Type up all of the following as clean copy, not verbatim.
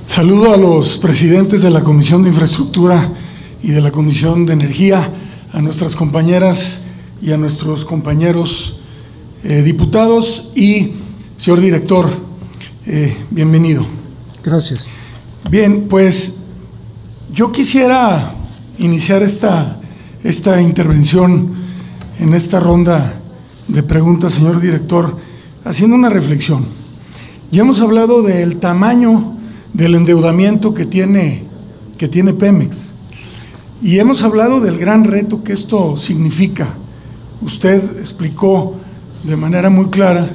Saludo a los presidentes de la Comisión de Infraestructura y de la Comisión de Energía, a nuestras compañeras y a nuestros compañeros diputados y, señor director, bienvenido. Gracias. Bien, pues yo quisiera iniciar esta intervención en esta ronda de preguntas, señor director, haciendo una reflexión. Ya hemos hablado del tamaño del endeudamiento que tiene Pemex y hemos hablado del gran reto que esto significa. Usted explicó de manera muy clara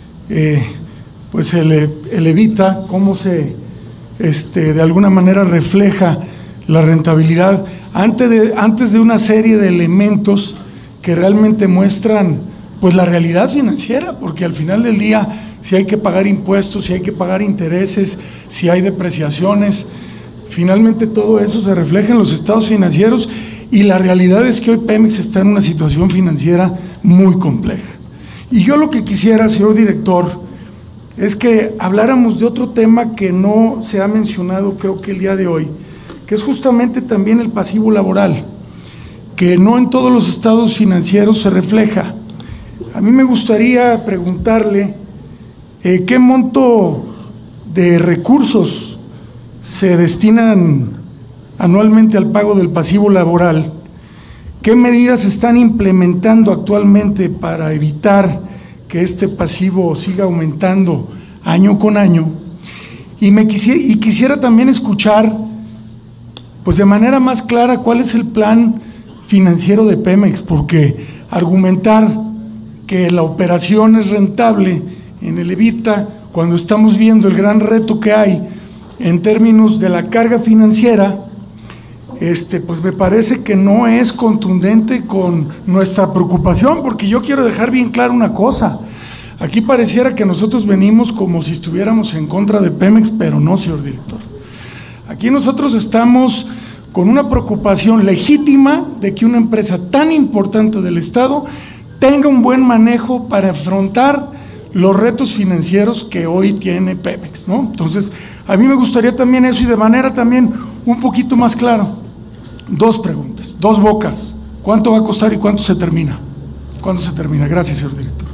pues el EBITDA, cómo se de alguna manera refleja la rentabilidad antes de una serie de elementos que realmente muestran pues la realidad financiera, porque al final del día, si hay que pagar impuestos, si hay que pagar intereses, si hay depreciaciones, finalmente todo eso se refleja en los estados financieros y la realidad es que hoy Pemex está en una situación financiera muy compleja. Y yo lo que quisiera, señor director, es que habláramos de otro tema que no se ha mencionado creo que el día de hoy, que es justamente también el pasivo laboral, que no en todos los estados financieros se refleja. A mí me gustaría preguntarle ¿qué monto de recursos se destinan anualmente al pago del pasivo laboral? ¿Qué medidas se están implementando actualmente para evitar que este pasivo siga aumentando año con año? Y quisiera también escuchar, pues de manera más clara, cuál es el plan financiero de Pemex, porque argumentar que la operación es rentable en el EBITDA, cuando estamos viendo el gran reto que hay en términos de la carga financiera, pues me parece que no es contundente con nuestra preocupación, porque yo quiero dejar bien claro una cosa. Aquí pareciera que nosotros venimos como si estuviéramos en contra de Pemex, pero no, señor director. Aquí nosotros estamos con una preocupación legítima de que una empresa tan importante del Estado tenga un buen manejo para afrontar los retos financieros que hoy tiene Pemex, ¿no? Entonces, a mí me gustaría también eso y de manera también un poquito más claro. Dos preguntas, dos bocas. ¿Cuánto va a costar y cuánto se termina? ¿Cuándo se termina? Gracias, señor director.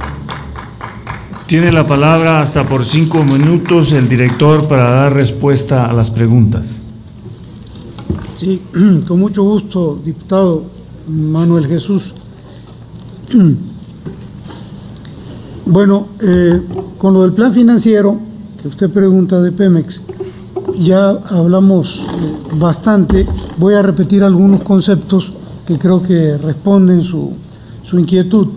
Tiene la palabra hasta por 5 minutos el director para dar respuesta a las preguntas. Sí, con mucho gusto, diputado Manuel Jesús. Bueno, con lo del plan financiero que usted pregunta de Pemex, ya hablamos bastante. Voy a repetir algunos conceptos que creo que responden su inquietud.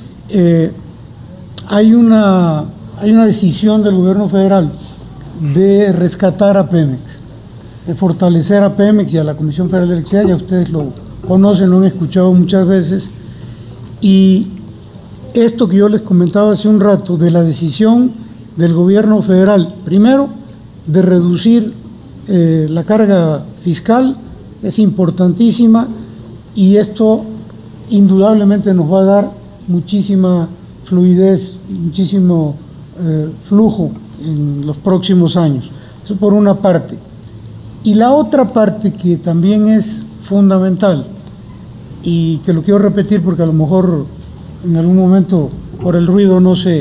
Hay una decisión del gobierno federal de rescatar a Pemex, de fortalecer a Pemex y a la Comisión Federal de Electricidad. Ya ustedes lo conocen, lo han escuchado muchas veces. Y esto que yo les comentaba hace un rato de la decisión del gobierno federal, primero, de reducir la carga fiscal, es importantísima y esto indudablemente nos va a dar muchísima fluidez, muchísimo flujo en los próximos años. Eso por una parte. Y la otra parte que también es fundamental y que lo quiero repetir porque a lo mejor en algún momento por el ruido no se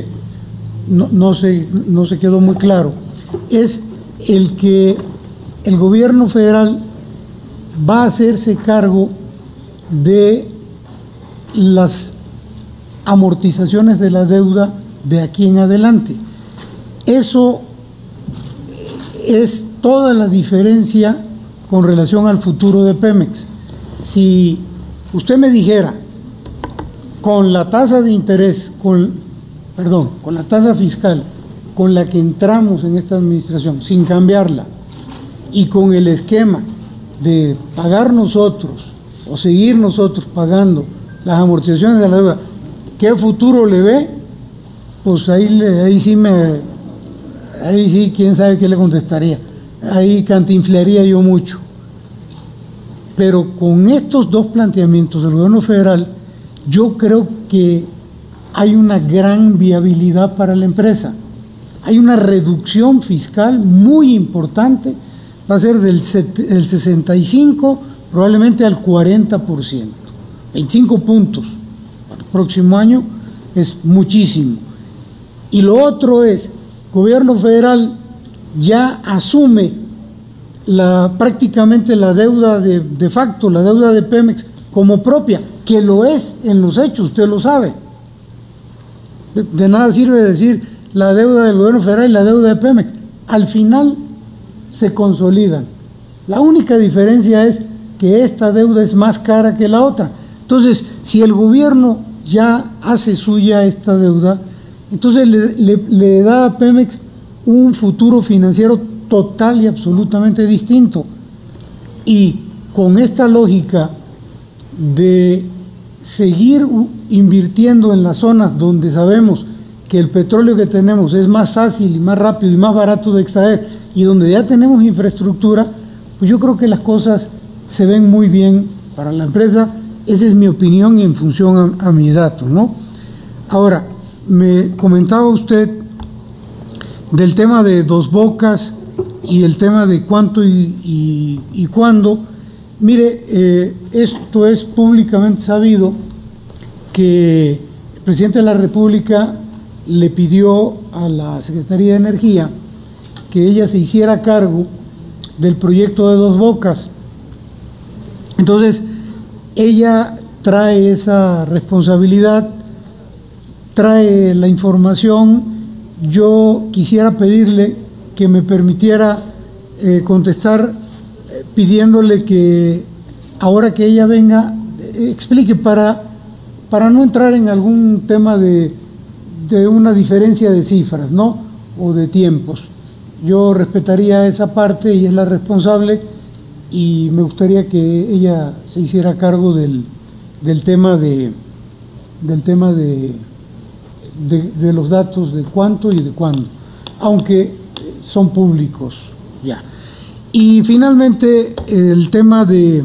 quedó muy claro, es el que el gobierno federal va a hacerse cargo de las amortizaciones de la deuda de aquí en adelante. Eso es toda la diferencia con relación al futuro de Pemex. Si usted me dijera, con la tasa de interés, con la tasa fiscal con la que entramos en esta administración, sin cambiarla, y con el esquema de pagar nosotros o seguir nosotros pagando las amortizaciones de la deuda, ¿qué futuro le ve? Pues ahí sí, quién sabe qué le contestaría. Ahí cantinflaría yo mucho. Pero con estos dos planteamientos del gobierno federal, yo creo que hay una gran viabilidad para la empresa. hay una reducción fiscal muy importante, va a ser del 65 probablemente al 40%, 25 puntos para el próximo año es muchísimo. Y lo otro es, gobierno federal ya asume prácticamente la deuda de facto, la deuda de Pemex como propia, que lo es en los hechos, usted lo sabe. De nada sirve decir la deuda del gobierno federal y la deuda de Pemex. Al final se consolidan. La única diferencia es que esta deuda es más cara que la otra. Entonces, si el gobierno ya hace suya esta deuda, entonces le da a Pemex un futuro financiero total y absolutamente distinto. Y con esta lógica de seguir invirtiendo en las zonas donde sabemos que el petróleo que tenemos es más fácil y más rápido y más barato de extraer, y donde ya tenemos infraestructura, pues yo creo que las cosas se ven muy bien para la empresa. Esa es mi opinión y en función a mis datos, ¿no? Ahora, me comentaba usted del tema de Dos Bocas y el tema de cuánto y cuándo. Mire, esto es públicamente sabido que el presidente de la República le pidió a la Secretaría de Energía que ella se hiciera cargo del proyecto de Dos Bocas. Entonces, ella trae esa responsabilidad, trae la información. Yo quisiera pedirle que me permitiera contestar pidiéndole que ahora que ella venga explique para no entrar en algún tema de una diferencia de cifras, ¿no? O de tiempos. Yo respetaría esa parte, ella es la responsable y me gustaría que ella se hiciera cargo del tema de los datos de cuánto y de cuándo, aunque son públicos ya. Y finalmente el tema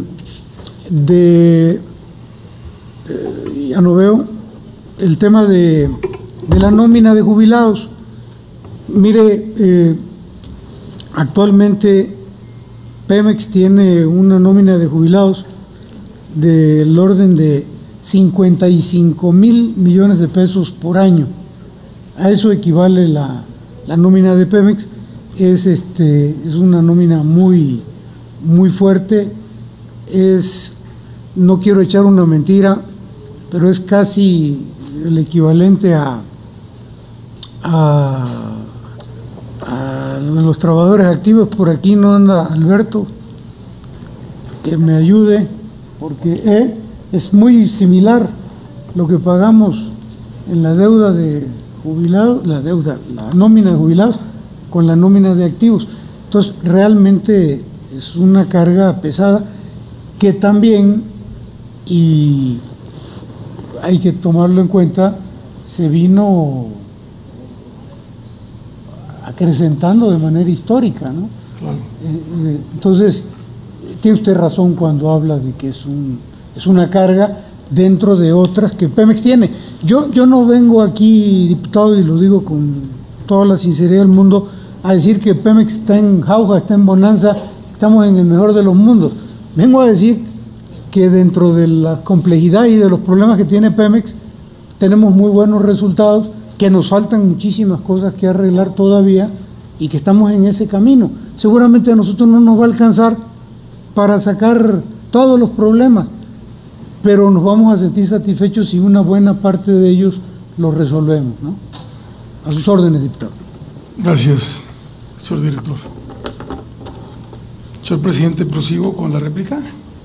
ya no veo, el tema de la nómina de jubilados. Mire, actualmente Pemex tiene una nómina de jubilados del orden de 55,000 millones de pesos por año. A eso equivale la nómina de Pemex. Es una nómina muy fuerte. No quiero echar una mentira, pero es casi el equivalente a los trabajadores activos. Por aquí no anda Alberto, que me ayude, porque es muy similar lo que pagamos en la deuda de jubilados, la nómina de jubilados con la nómina de activos. Entonces, realmente es una carga pesada que también, y hay que tomarlo en cuenta, se vino acrecentando de manera histórica, ¿no? Claro. Entonces, tiene usted razón cuando habla de que es una carga dentro de otras que Pemex tiene. Yo no vengo aquí, diputado, y lo digo con toda la sinceridad del mundo, a decir que Pemex está en jauja, está en bonanza, estamos en el mejor de los mundos. Vengo a decir que dentro de la complejidad y de los problemas que tiene Pemex, tenemos muy buenos resultados, que nos faltan muchísimas cosas que arreglar todavía y que estamos en ese camino. Seguramente a nosotros no nos va a alcanzar para sacar todos los problemas, pero nos vamos a sentir satisfechos si una buena parte de ellos los resolvemos, ¿no? A sus órdenes, diputado. Gracias, señor director. Señor presidente, prosigo con la réplica.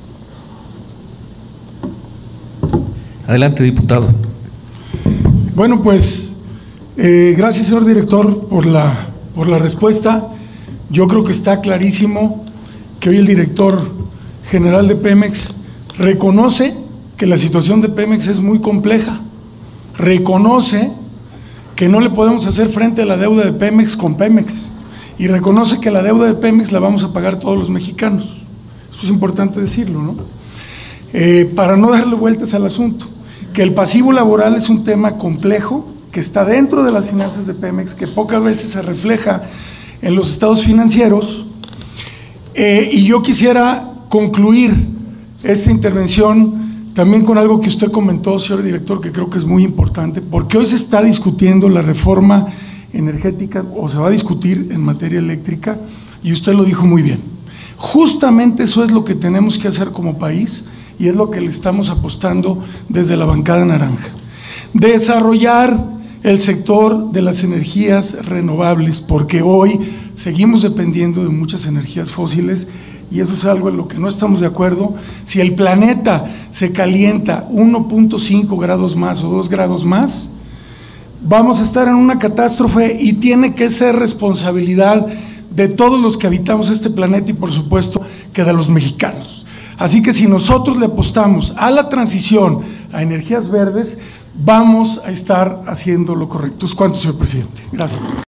Adelante, diputado. Bueno, pues, gracias, señor director, por la respuesta. Yo creo que está clarísimo que hoy el director general de Pemex reconoce que la situación de Pemex es muy compleja, reconoce que no le podemos hacer frente a la deuda de Pemex con Pemex y reconoce que la deuda de Pemex la vamos a pagar todos los mexicanos. Eso es importante decirlo, ¿no? Para no darle vueltas al asunto, que el pasivo laboral es un tema complejo, que está dentro de las finanzas de Pemex, que pocas veces se refleja en los estados financieros. Y yo quisiera concluir esta intervención también con algo que usted comentó, señor director, que creo que es muy importante, porque hoy se está discutiendo la reforma energética, o se va a discutir en materia eléctrica, y usted lo dijo muy bien. Justamente eso es lo que tenemos que hacer como país, y es lo que le estamos apostando desde la bancada naranja. Desarrollar el sector de las energías renovables, porque hoy seguimos dependiendo de muchas energías fósiles, y eso es algo en lo que no estamos de acuerdo. Si el planeta se calienta 1.5 grados más o 2 grados más, vamos a estar en una catástrofe, y tiene que ser responsabilidad de todos los que habitamos este planeta y por supuesto que de los mexicanos. Así que si nosotros le apostamos a la transición a energías verdes, vamos a estar haciendo lo correcto. ¿Cuánto, señor presidente? Gracias.